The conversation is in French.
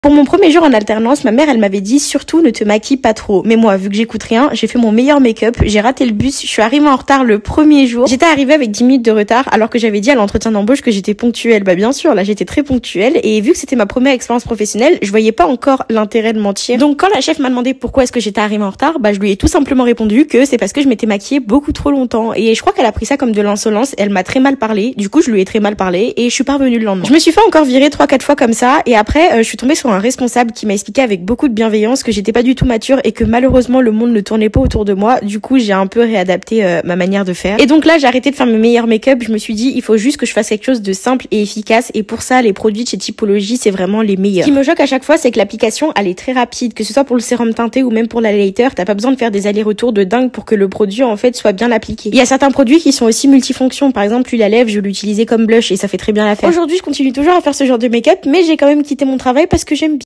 Pour mon premier jour en alternance, ma mère, elle m'avait dit surtout ne te maquille pas trop. Mais moi, vu que j'écoute rien, j'ai fait mon meilleur make-up, j'ai raté le bus, je suis arrivée en retard le premier jour. J'étais arrivée avec 10 minutes de retard alors que j'avais dit à l'entretien d'embauche que j'étais ponctuelle. Bah bien sûr, là j'étais très ponctuelle et vu que c'était ma première expérience professionnelle, je voyais pas encore l'intérêt de mentir. Donc quand la chef m'a demandé pourquoi est-ce que j'étais arrivée en retard, bah je lui ai tout simplement répondu que c'est parce que je m'étais maquillée beaucoup trop longtemps. Et je crois qu'elle a pris ça comme de l'insolence, elle m'a très mal parlé. Du coup, je lui ai très mal parlé et je suis pas revenue le lendemain. Je me suis fait encore virer 3-4 fois comme ça et après je suis tombée sur un responsable qui m'a expliqué avec beaucoup de bienveillance que j'étais pas du tout mature et que malheureusement le monde ne tournait pas autour de moi. Du coup, j'ai un peu réadapté ma manière de faire. Et donc là, j'ai arrêté de faire mes meilleurs make-up. Je me suis dit, il faut juste que je fasse quelque chose de simple et efficace. Et pour ça, les produits de chez Typologie, c'est vraiment les meilleurs. Ce qui me choque à chaque fois, c'est que l'application, elle est très rapide. Que ce soit pour le sérum teinté ou même pour l'highlighter, t'as pas besoin de faire des allers-retours de dingue pour que le produit, en fait, soit bien appliqué. Il y a certains produits qui sont aussi multifonctions. Par exemple, l'huile à lèvres, je l'utilisais comme blush et ça fait très bien l'affaire. Aujourd'hui, je continue toujours à faire ce genre de make-up, mais j'ai quand même quitté mon travail parce que j'aime bien.